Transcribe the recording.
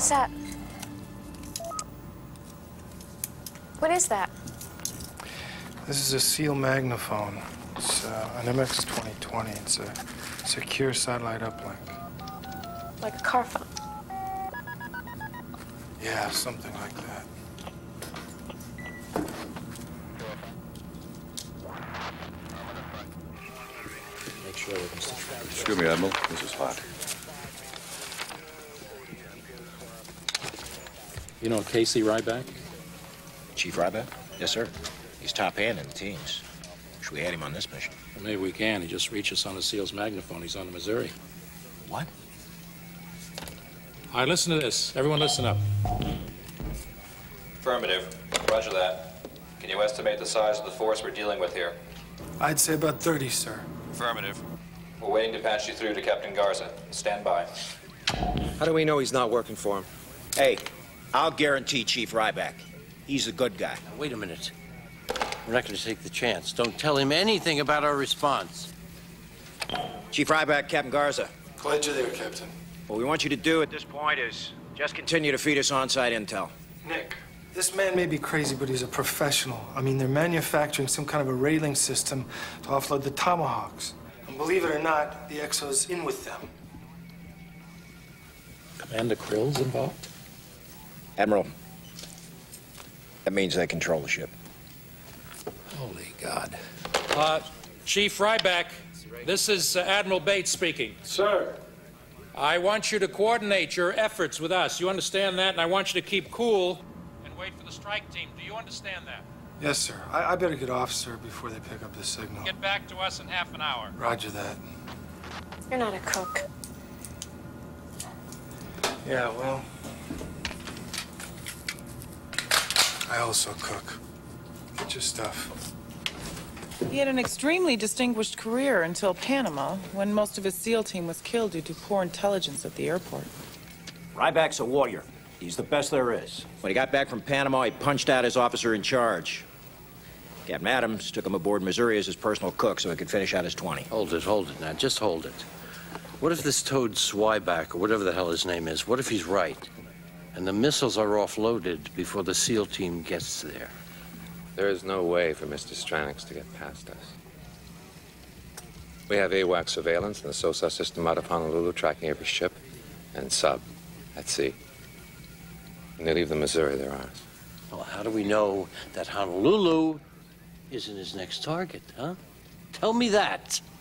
What's that? What is that? This is a SEAL Magnaphone. It's an MX 2020. It's a secure satellite uplink. Like a car phone? Yeah, something like that. Make sure we can subtract. Excuse me, Admiral. This is hot. You know Casey Ryback? Chief Ryback? Yes, sir. He's top hand in the teams. Should we add him on this mission? Well, maybe we can. He just reached us on the SEAL's Magnaphone. He's on the Missouri. What? All right, listen to this. Everyone listen up. Affirmative. Roger that. Can you estimate the size of the force we're dealing with here? I'd say about 30, sir. Affirmative. We're waiting to patch you through to Captain Garza. Stand by. How do we know he's not working for him? Hey, I'll guarantee Chief Ryback. He's a good guy. Now, wait a minute. We're not going to take the chance. Don't tell him anything about our response. Chief Ryback, Captain Garza. Glad you're there, Captain. What we want you to do at this point is just continue to feed us on-site intel. Nick, this man may be crazy, but he's a professional. I mean, they're manufacturing some kind of a railing system to offload the Tomahawks. And believe it or not, the Exo's in with them. Commander Krill's involved? Admiral, that means they control the ship. Holy God. Chief Ryback, this is Admiral Bates speaking. Sir. I want you to coordinate your efforts with us. You understand that? And I want you to keep cool and wait for the strike team. Do you understand that? Yes, sir. I better get off, sir, before they pick up the signal. Get back to us in half an hour. Roger that. You're not a cook. Yeah, well, I also cook. Get your stuff. He had an extremely distinguished career until Panama, when most of his SEAL team was killed due to poor intelligence at the airport. Ryback's a warrior. He's the best there is. When he got back from Panama, he punched out his officer in charge. Captain Adams took him aboard Missouri as his personal cook so he could finish out his 20. Hold it now. Just hold it. What if this Toad Swyback, or whatever the hell his name is, what if he's right? And the missiles are offloaded before the SEAL team gets there? There is no way for Mr. Stranix to get past us. We have AWACS surveillance and the SOSA system out of Honolulu tracking every ship and sub at sea. When they leave the Missouri, they're ours. Well, how do we know that Honolulu isn't his next target, huh? Tell me that.